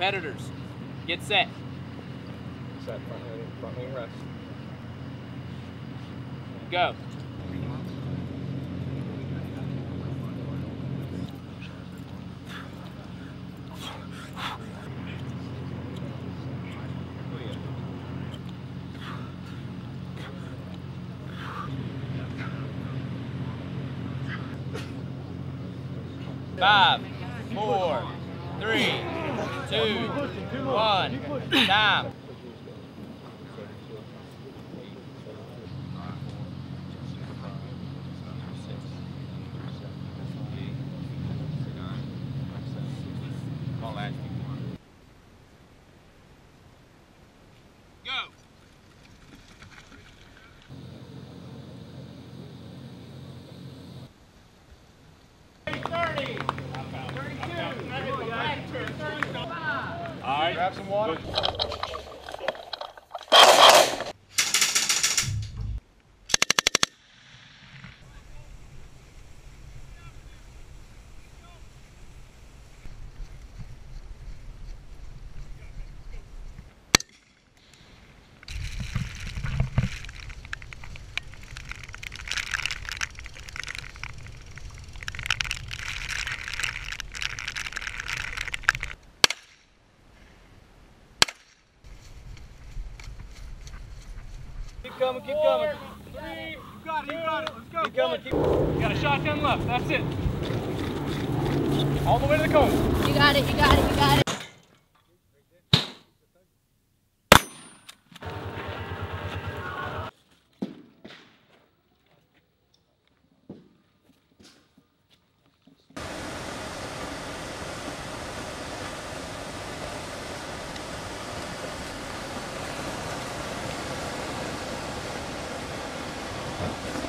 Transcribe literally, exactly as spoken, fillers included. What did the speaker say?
Competitors, get set. Set, front wing, front wing rest. Go. Five, four, three, two, one, time. Go. All right, grab some water. Keep coming, keep coming. Three, you got it, you got it. Let's go. Keep coming, keep coming. You got a shotgun left, that's it. All the way to the cone. You got it, you got it, you got it. Huh?